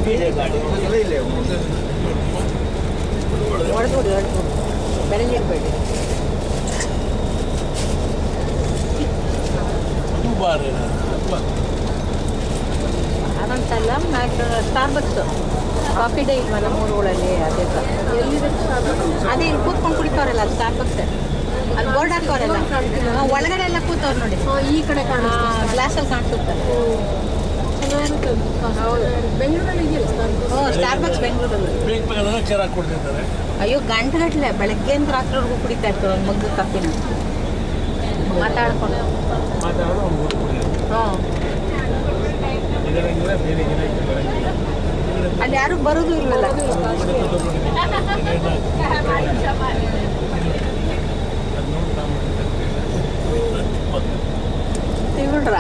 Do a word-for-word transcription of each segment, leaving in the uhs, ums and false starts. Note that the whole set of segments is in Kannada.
ಹೊಡೆದ್ಬಿಡಿ ಹೊಡೆದ್ಬಿಡಿ ಬೆಳಗಿರ್ಬೇಡಿ ಅದಂತಲ್ಲ ಸ್ಟಾರ್ಬಕ್ಸ್ ಕಾಫಿ ಡೇ ಇಲ್ವಲ್ಲ ಮೂರುಗಳಲ್ಲಿ ಅದೇ ಎಲ್ಲಿದೆ ಅದೇ ಇಲ್ಲಿ ಕೂತ್ಕೊಂಡು ಕುಡಿತಾರಲ್ಲ ಅದು ಸ್ಟಾರ್ಬಕ್ಸ್ ಅಲ್ಲಿ ಬೋರ್ಡ್ ಹಾಕೋರಲ್ಲ ಒಳಗಡೆ ಎಲ್ಲ ಕೂತವ್ರು ನೋಡಿ ಈ ಕಡೆ ಗ್ಲಾಸಲ್ಲಿ ಕಾಣಿಸುತ್ತೆ ಹೌದು ಬೆಂಗಳೂರಲ್ಲಿ ಇದೆಯಲ್ಲ ಹ್ಞೂ ಸ್ಟಾರ್ಬಕ್ಸ್ ಬೆಂಗಳೂರಲ್ಲಿ ಅಯ್ಯೋ ಗಂಟೆಗಟ್ಟಲೆ ಬೆಳಗ್ಗೆಯಿಂದ ರಾತ್ರಿವರೆಗೂ ಕುಡಿತಾ ಇರ್ತಾರೆ ಒಂದು ಮಗ್ಗು ಕಾಫಿನ ಮಾತಾಡ್ಕೊಂಡು ಹ್ಞೂ ಅಲ್ಲಿ ಯಾರು ಬರೋದು ಇಲ್ವಲ್ಲ ತಿಳ್ರಾ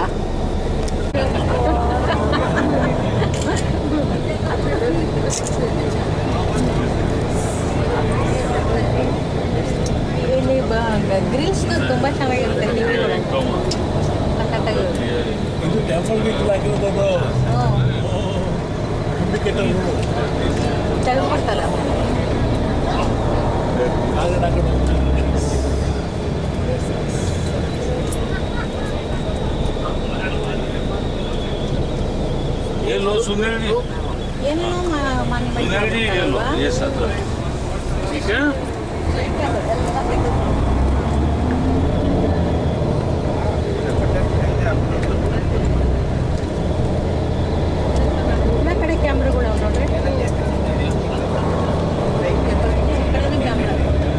ಇಲ್ಲಿ ಗ್ರಿಲ್ಸ್ ತುಂಬ ಚೆನ್ನಾಗಿರುತ್ತೆ ಟಿವಿಗಳು ತೆಗೆದ್ಬಿಡ್ತಾರ Hello, Suneri. ಏನೇನೋ ಮನೆ Suneri, hello. Yes, sir. ठीक है? ಎಲ್ಲ ಕಡೆ ಕ್ಯಾಮ್ರಾಗಳು ಅವ ನೋಡ್ರಿ ಕಡೆನೂ ಕ್ಯಾಮ್ರಾ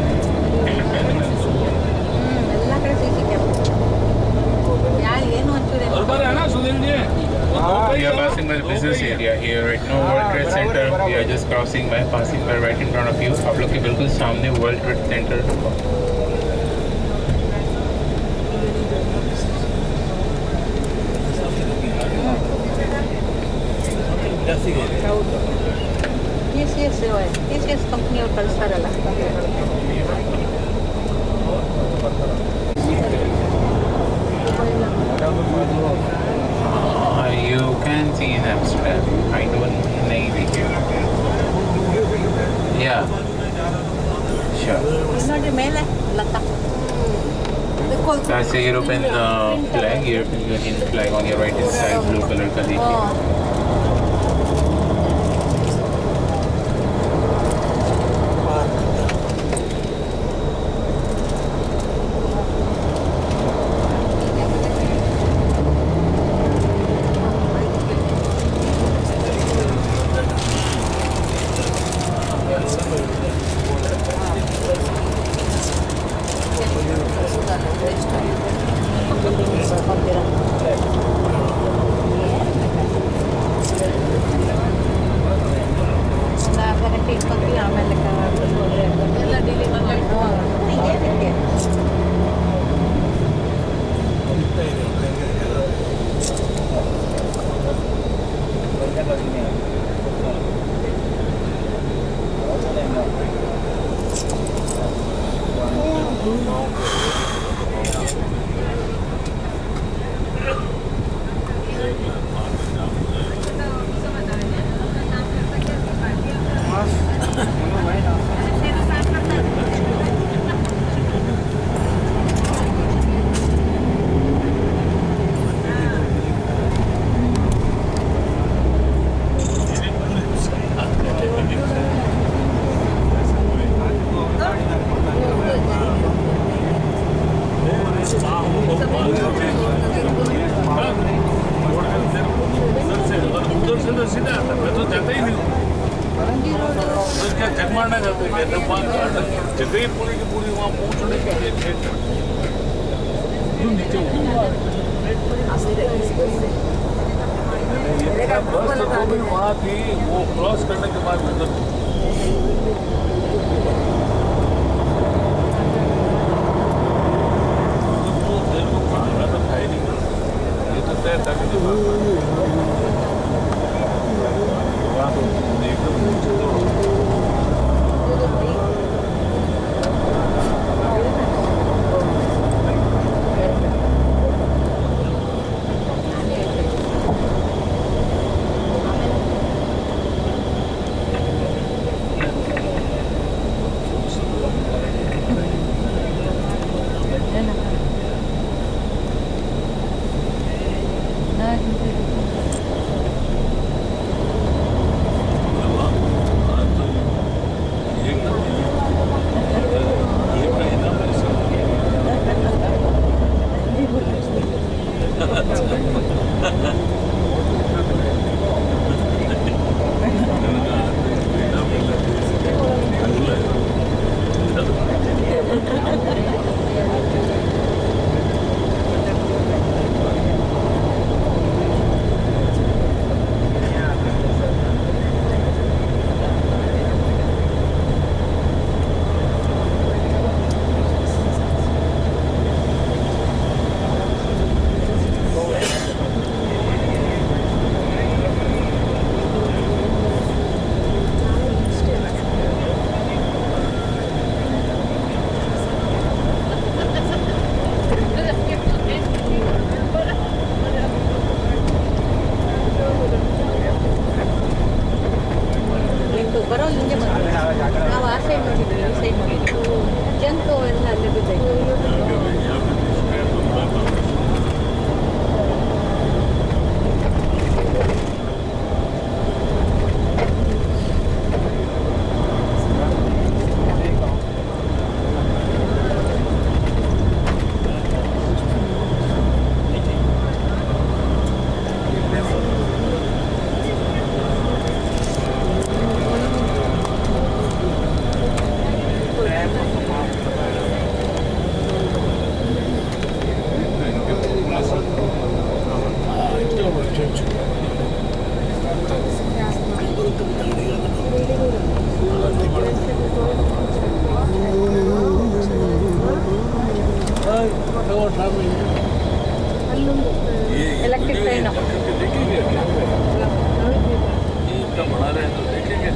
ಹ್ಞೂ ಎಲ್ಲ ಕಡೆ ಸಿ ಸಿ ಕ್ಯಾಮ್ರಾ ಯಾರು ಏನು ಒಂಚೂರು We are passing by the business area here right now, World Trade Center. We are just crossing by, passing by right in front of you. आप लोग के बिल्कुल सामने World Trade Center. S S S S ಕಂಪ್ನಿಯವ್ರು ಕಳಿಸ್ತಾರಲ್ಲ Uh, you can see in Amsterdam. I don't know. Yeah. Sure. ನೋಡ್ರಿ ಮೇಲೆ ಲಕ್ಕ That's a European uh, flag. European Union flag on your right hand side, blue color ka dekhiye. वहाँ थी वो क्रॉस करने के बाद अंदर तो था ही नहीं ये तो तय था कि वहाँ तो एकदम नीचे तो ಬರೋ ಹಿಂಗೆ ಬಂದ್ವಿ ನಾವು ಆ ಸೈಡ್ ನೋಡಿದ್ವಿ ಈ ಸೈಡ್ ನೋಡಿದ್ವಿ ಜಂತು ಎಲ್ಲ ಅಲ್ಲೇ ಬಿದ್ದೈತೆ इलेक्ट्रिक ट्रेन देखेंगे इतना बना रहे हैं तो देखेंगे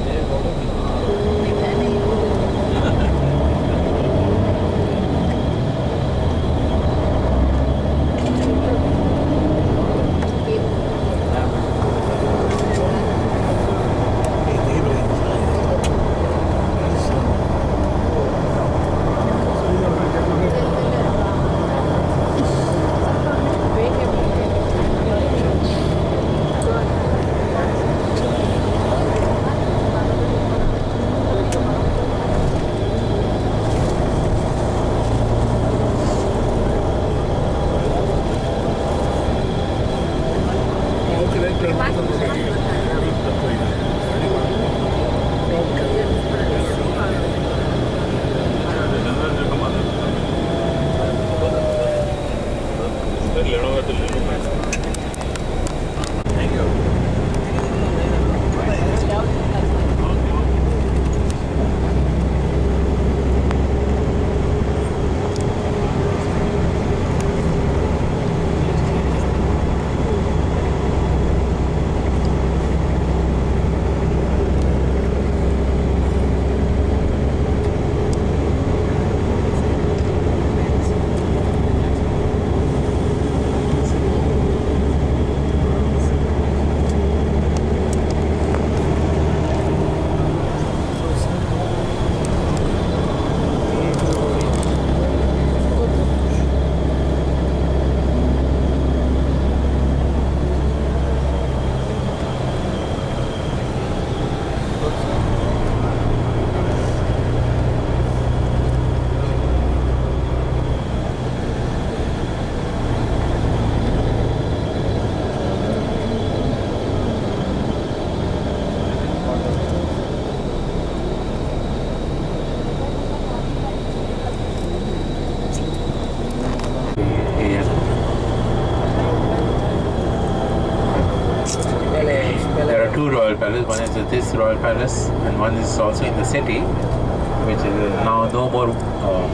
Two royal palaces. One is this royal palace, and one is also in the city, which is now no more. Uh,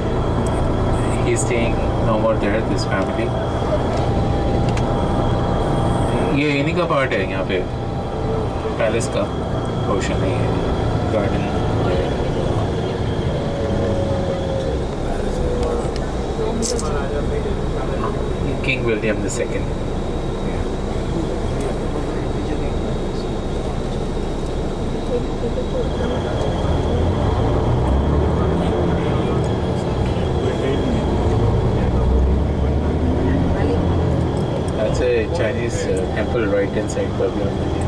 he's staying no more there. This family. ये इन्हीं का पार्ट है यहाँ पे पैलेस का पोर्शन नहीं है garden king William the second That's a Chinese uh, temple right inside Pavilion.